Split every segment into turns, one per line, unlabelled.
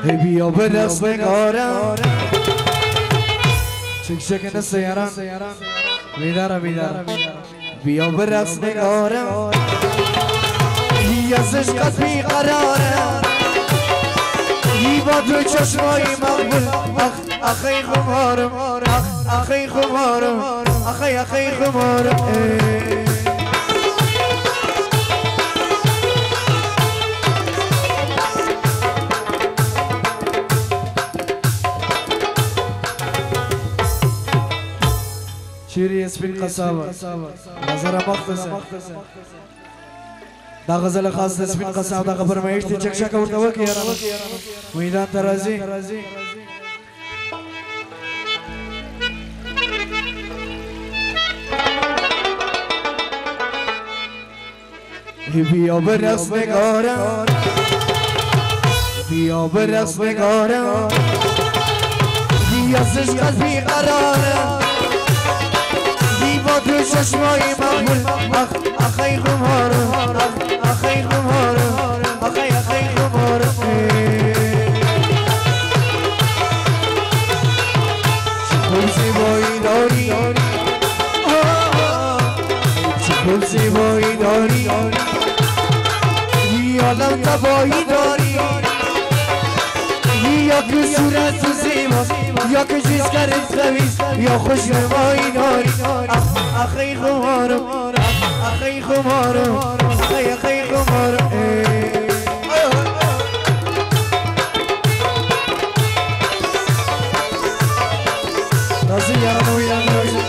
بیا به دست نگارم چک نسیارم بیدارم بیا به دست نگارم یزش قد بیقرارم با تو چشمای مقبول اخی خمارم اخی خمارم اخی خمارم شیری اسپین قصابه نظر مختصر دا غزل خاص اسپین قصاب دا فرمایش ته چک شک ورته وکي یاره میدان ترازی بیا برقص نگارم بیا برقص نگارم بیازش قلبی قرارم با تو چشمای مقبول اخی خمارم اخی خمارم اخی خمارم چکل زیبایی داری چکل زیبایی داری یادم تبایی داری یا که صورت زیباست یا که جسمت خبیث یا خوشنمایی داری اخی خمارم اخی خمارم اخی خمارم نازی یارم ویدم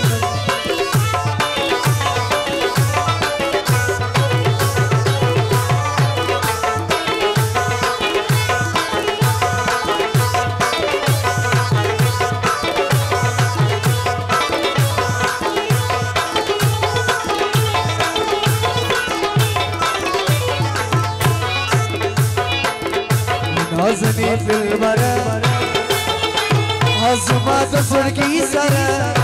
نازنی فیل بره آزمات فرقی سره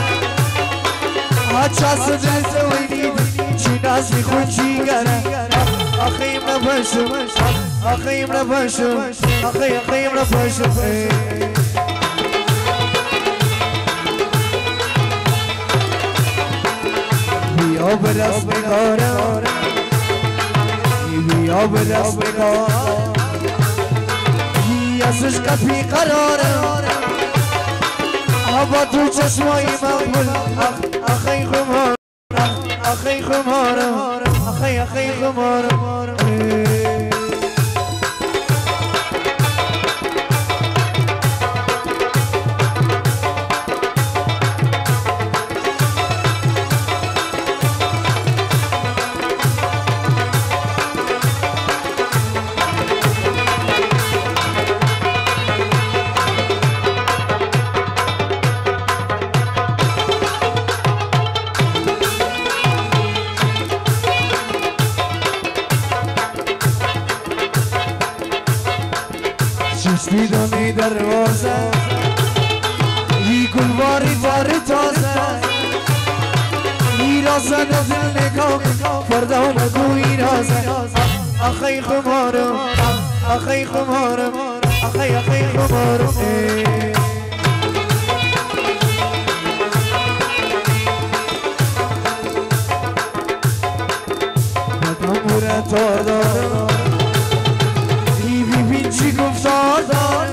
آچاس دلت ویدید چی نازی خود چی گره اخیم نباشم اخیم نباشم اخیم نباشم بیا به دست بگارم بیا به دست بگارم ازش قطعی قرارم با تو چشمای مقبول اخی خمارم اخی خمارم اخی خمارم دیدمی دروازه ی گلواری بار تازه ی رازه دل نگاه فردا نگو ی رازه اخی خمارم اخی خمارم اخی خمارم بدم تار دارم چی گفتار دارم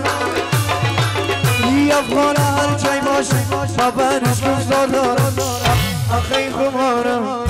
ی افغان هر جای باشه خبرش گفتار دارم اخی خمارم